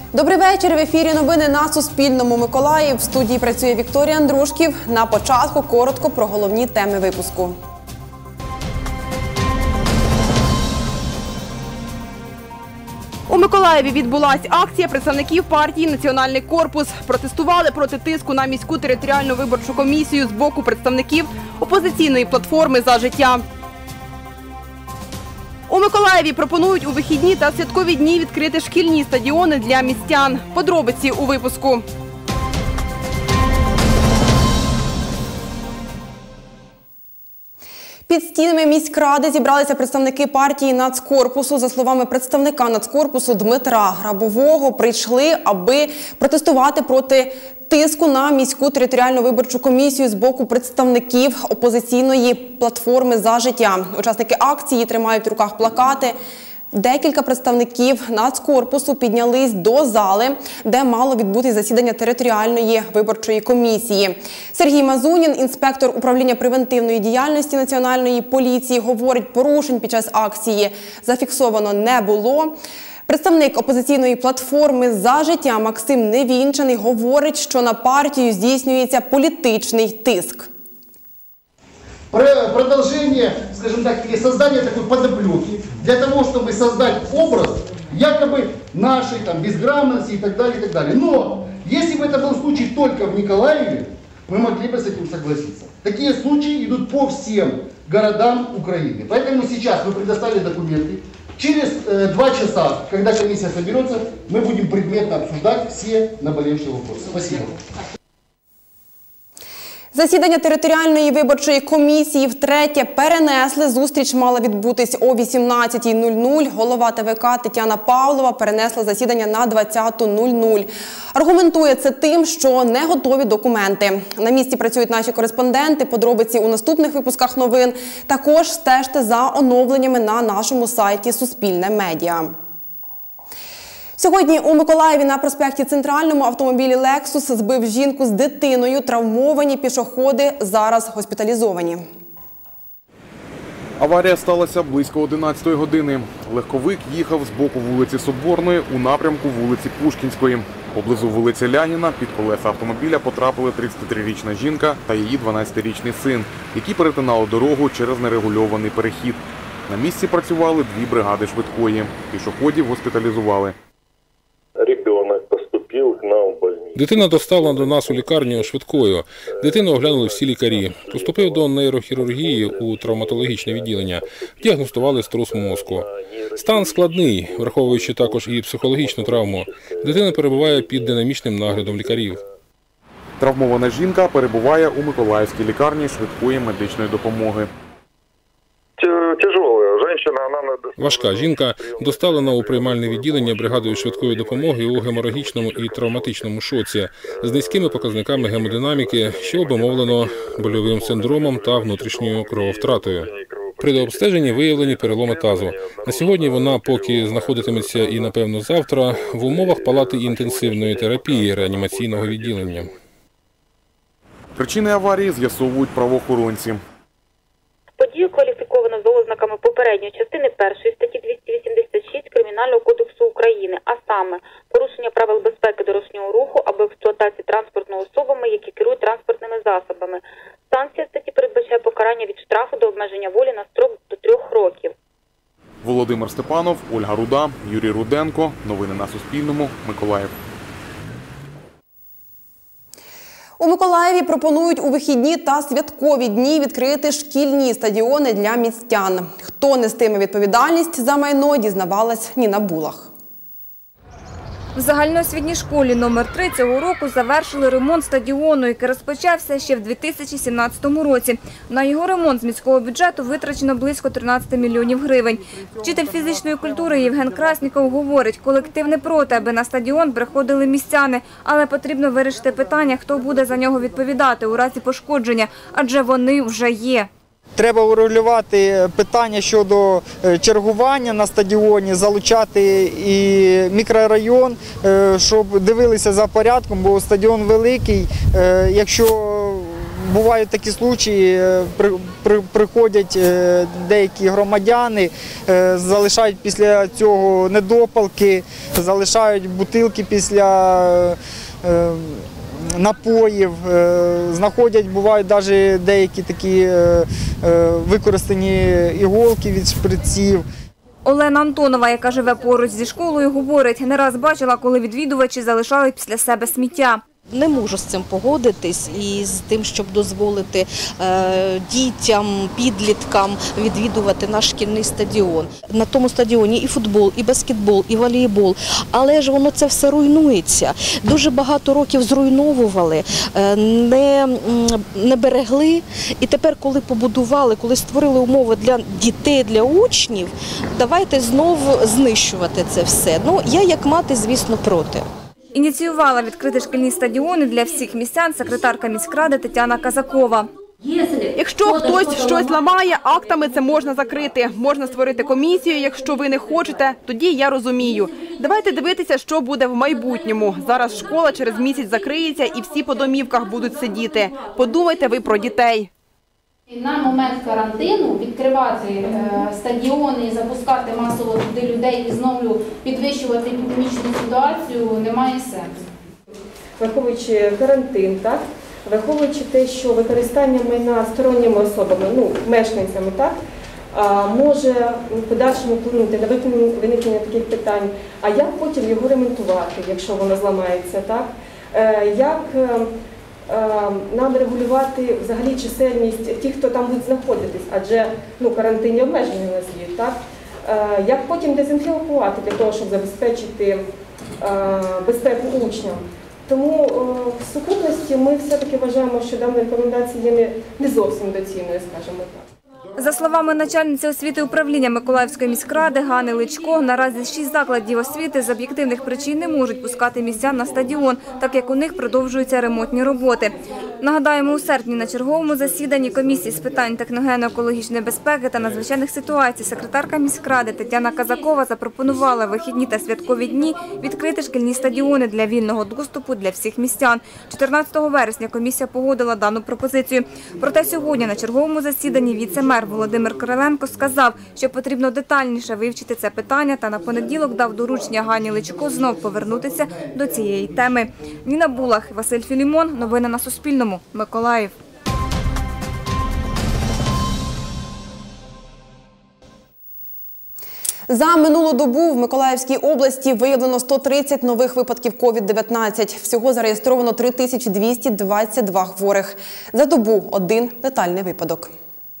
Добрий вечір. В ефірі новини на Суспільному. Миколаїв. В студії працює Вікторія Андрушків. На початку коротко про головні теми випуску. У Миколаєві відбулася акція представників партії «Національний корпус». Протестували проти тиску на міську територіальну виборчу комісію з боку представників опозиційної платформи «За життя». У Миколаєві пропонують у вихідні та святкові дні відкрити шкільні стадіони для містян. Подробиці у випуску. Під стінами міськради зібралися представники партії «Нацкорпусу». За словами представника «Нацкорпусу» Дмитра Грабового, прийшли, аби протестувати проти тиску на міську територіальну виборчу комісію з боку представників опозиційної платформи «За життя». Учасники акції тримають в руках плакати. Декілька представників Нацкорпусу піднялись до зали, де мало відбутись засідання територіальної виборчої комісії. Сергій Мазунін, інспектор управління превентивної діяльності Національної поліції, говорить, порушень під час акції зафіксовано не було. Представник опозиційної платформи «За життя» Максим Невінчаний говорить, що на партію здійснюється політичний тиск. Продолжение, скажем так, или создание такой подоплеки для того, чтобы создать образ якобы нашей безграмотности и так далее, и так далее. Но если бы это был случай только в Николаеве, мы могли бы с этим согласиться. Такие случаи идут по всем городам Украины. Поэтому сейчас мы предоставили документы. Через 2 часа, когда комиссия соберется, мы будем предметно обсуждать все наболевшие вопросы. Спасибо. Засідання територіальної виборчої комісії втретє перенесли. Зустріч мала відбутись о 18:00. Голова ТВК Тетяна Павлова перенесла засідання на 20:00. Аргументує це тим, що не готові документи. На місці працюють наші кореспонденти. Подробиці у наступних випусках новин. Також стежте за оновленнями на нашому сайті «Суспільне медіа». Сьогодні у Миколаєві на проспекті Центральному автомобілі «Лексус» збив жінку з дитиною. Травмовані пішоходи зараз госпіталізовані. Аварія сталася близько 11-ї години. Легковик їхав з боку вулиці Соборної у напрямку вулиці Пушкінської. Поблизу вулиці Ляніна під колеса автомобіля потрапили 33-річна жінка та її 12-річний син, які перетинали дорогу через нерегульований перехід. На місці працювали 2 бригади швидкої. Пішоходів госпіталізували. Дитина доставлена до нас у лікарню швидкою. Дитину оглянули всі лікарі. Поступив до нейрохірургії у травматологічне відділення. Діагностували струс мозку. Стан складний, враховуючи також і психологічну травму. Дитина перебуває під динамічним наглядом лікарів. Травмована жінка перебуває у Миколаївській лікарні швидкої медичної допомоги. Важка жінка доставлена у приймальне відділення бригадою швидкої допомоги у геморагічному і травматичному шоці з низькими показниками гемодинаміки, що обумовлено больовим синдромом та внутрішньою крововтратою. При дообстеженні виявлені переломи тазу. На сьогодні вона поки знаходитиметься і, напевно, завтра в умовах палати інтенсивної терапії реанімаційного відділення. Причини аварії з'ясовують правоохоронці. Подію кваліфіковано за ознаками попередньої частини 1 статті 286 Кримінального кодексу України, а саме порушення правил безпеки дорожнього руху або експлуатації транспортного особами, які керують транспортними засобами. Санкція статті передбачає покарання від штрафу до обмеження волі на строк до 3 років. Володимир Степанов, Ольга Руда, Юрій Руденко. Новини на Суспільному. Миколаїв. У Миколаєві пропонують у вихідні та святкові дні відкрити шкільні стадіони для містян. Хто нестиме відповідальність за майно, дізнавалась Ніна Булах. В загальноосвітній школі номер 3 цього року завершили ремонт стадіону, який розпочався ще в 2017 році. На його ремонт з міського бюджету витрачено близько 13 мільйонів гривень. Вчитель фізичної культури Євген Красніков говорить, колектив не проти, аби на стадіон приходили містяни, але потрібно вирішити питання, хто буде за нього відповідати у разі пошкодження, адже вони вже є. Треба урегулювати питання щодо чергування на стадіоні, залучати і мікрорайон, щоб дивилися за порядком, бо стадіон великий. Якщо бувають такі случаї, приходять деякі громадяни, залишають після цього недопалки, залишають бутилки після напоїв, знаходять, бувають навіть деякі такі використані іголки від шприців. Олена Антонова, яка живе поруч зі школою, говорить, не раз бачила, коли відвідувачі залишали після себе сміття. Не можу з цим погодитись і з тим, щоб дозволити дітям, підліткам відвідувати наш шкільний стадіон. На тому стадіоні і футбол, і баскетбол, і волейбол, але ж воно це все руйнується. Дуже багато років зруйновували, не берегли. І тепер, коли побудували, коли створили умови для дітей, для учнів, давайте знову знищувати це все. Ну, я як мати, звісно, проти. Ініціювала відкрити шкільні стадіони для всіх містян секретарка міськради Тетяна Казакова. Якщо хтось щось ламає, актами це можна закрити. Можна створити комісію, якщо ви не хочете, тоді я розумію. Давайте дивитися, що буде в майбутньому. Зараз школа через місяць закриється і всі по домівках будуть сидіти. Подумайте ви про дітей. На момент карантину відкривати стадіони і запускати масово туди людей і знову підвищувати епідемічну ситуацію немає сенсу. Враховуючи карантин, так? Враховуючи те, що використання майна сторонніми особами, мешканцями, так, може в подальшому вплинути на виникнення таких питань, а як потім його ремонтувати, якщо воно зламається, так? Як нам регулювати взагалі чисельність тих, хто там буде знаходитись, адже карантинні обмеження у нас є, так? Як потім дезінфікувати для того, щоб забезпечити безпеку учням. Тому в сукупності ми все-таки вважаємо, що дана рекомендація є не зовсім доцільною, скажімо так. За словами начальниці освіти управління Миколаївської міськради Гани Личко, наразі 6 закладів освіти з об'єктивних причин не можуть пускати містян на стадіон, так як у них продовжуються ремонтні роботи. Нагадаємо, у серпні на черговому засіданні комісії з питань техногенно-екологічної безпеки та надзвичайних ситуацій секретарка міськради Тетяна Казакова запропонувала вихідні та святкові дні відкрити шкільні стадіони для вільного доступу для всіх містян. 14 вересня комісія погодила дану пропозицію. Проте сьогодні на черговому засіданні віце-мер Володимир Кириленко сказав, що потрібно детальніше вивчити це питання та на понеділок дав доручення Гані Личко знов повернутися до цієї теми. Ніна Булах, Василь Філімон. Новини на Суспільному. Миколаїв. За минулу добу в Миколаївській області виявлено 130 нових випадків COVID-19. Всього зареєстровано 3222 хворих. За добу один летальний випадок.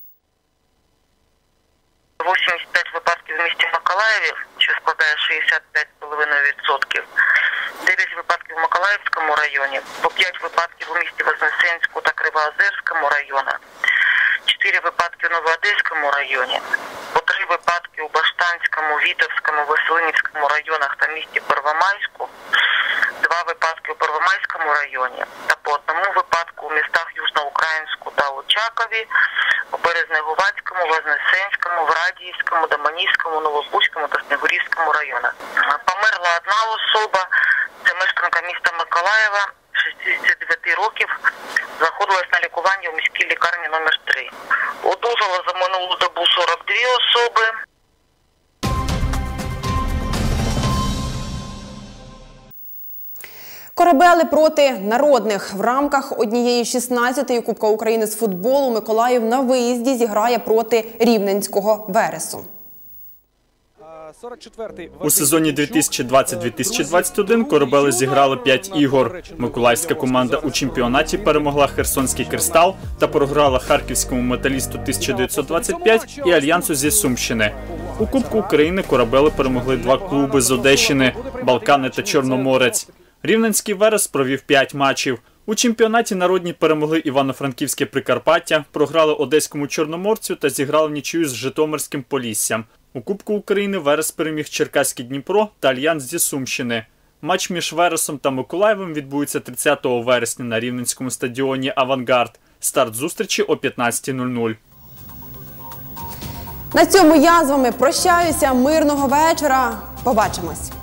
85 випадків в місті Миколаєві, що складає 65,5%. 9 випадків в Миколаївському районі, по 5 випадків у місті Вознесенську та Кривоозерському районах, 4 випадки в Новоодеському районі, по 3 випадки у Баштанському, Вітовському, Веселинівському районах та місті Первомайську, 2 випадки у Первомайському районі та по 1 випадку у містах Южноукраїнську та Очакові, у Березнегувацькому, Вознесенському, Врадіївському, Доманівському, Новобузькому та Снігурівському районах. Померла одна особа, це мешканка міста Миколаєва, 69 років, знаходилась на лікуванні у міській лікарні номер 3. Одужало за минулу добу 42 особи. Корабели проти народних. В рамках однієї 16-ї Кубка України з футболу Миколаїв на виїзді зіграє проти Рівненського Вересу. У сезоні 2020-2021 корабели зіграли 5 ігор. Миколаївська команда у чемпіонаті перемогла Херсонський «Кристал» та програла Харківському «Металісту» 1925 і Альянсу зі Сумщини. У Кубку України корабели перемогли 2 клуби з Одещини – «Балкани» та «Чорноморець». Рівненський «Верес» провів 5 матчів. У чемпіонаті народні перемогли Івано-Франківське «Прикарпаття», програли Одеському «Чорноморцю» та зіграли нічию з Житомирським «Поліссям». У Кубку України «Верес» переміг Черкаський «Дніпро» та Альянс зі Сумщини. Матч між «Вересом» та Миколаєвом відбудеться 30 вересня на Рівненському стадіоні «Авангард». Старт зустрічі о 15:00. На цьому я з вами прощаюся. Мирного вечора. Побачимось.